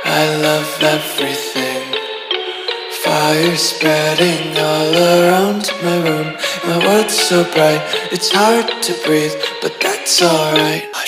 I love everything. Fire spreading all around my room. My world's so bright, it's hard to breathe, but that's alright.